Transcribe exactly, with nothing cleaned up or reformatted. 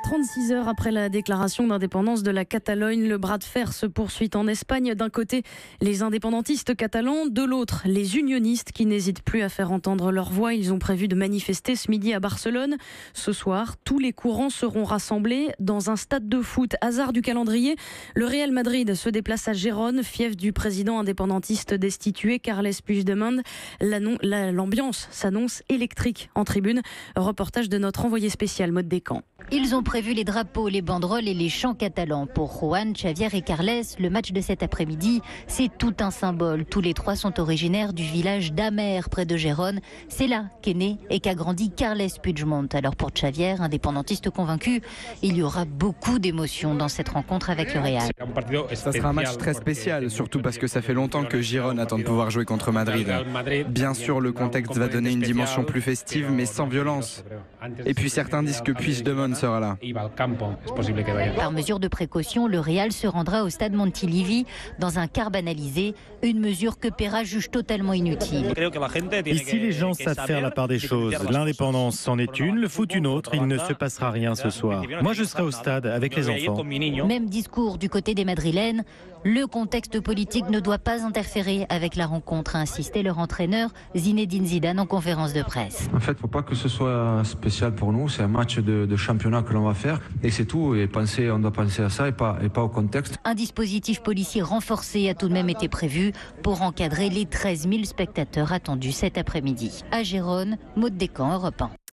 trente-six heures après la déclaration d'indépendance de la Catalogne, le bras de fer se poursuit en Espagne. D'un côté, les indépendantistes catalans, de l'autre, les unionistes qui n'hésitent plus à faire entendre leur voix. Ils ont prévu de manifester ce midi à Barcelone. Ce soir, tous les courants seront rassemblés dans un stade de foot. Hasard du calendrier, le Real Madrid se déplace à Gérone, fief du président indépendantiste destitué Carles Puigdemont. L'ambiance s'annonce électrique en tribune. Reportage de notre envoyé spécial Maud Descamps. Ils ont prévu les drapeaux, les banderoles et les chants catalans. Pour Juan, Xavier et Carles, le match de cet après-midi, c'est tout un symbole. Tous les trois sont originaires du village d'Amer, près de Gérone. C'est là qu'est né et qu'a grandi Carles Puigdemont. Alors pour Xavier, indépendantiste convaincu, il y aura beaucoup d'émotions dans cette rencontre avec le Real. Ça sera un match très spécial, surtout parce que ça fait longtemps que Gérone attend de pouvoir jouer contre Madrid. Bien sûr, le contexte va donner une dimension plus festive, mais sans violence. Et puis certains disent que Puigdemont sera là. Par mesure de précaution, le Real se rendra au stade Montilivi dans un car banalisé, une mesure que Pera juge totalement inutile. Ici, les gens savent faire la part des choses. L'indépendance en est une, le foot une autre. Il ne se passera rien ce soir. Moi, je serai au stade avec les enfants. Même discours du côté des Madrilènes. Le contexte politique ne doit pas interférer avec la rencontre, a insisté leur entraîneur Zinedine Zidane en conférence de presse. En fait, il ne faut pas que ce soit spécial pour nous. C'est un match de, de championnat que l'on va faire et c'est tout. Et penser, on doit penser à ça et pas, et pas au contexte. Un dispositif policier renforcé a tout de même été prévu pour encadrer les treize mille spectateurs attendus cet après-midi. À Gérone, Maud Descamps, Europe un.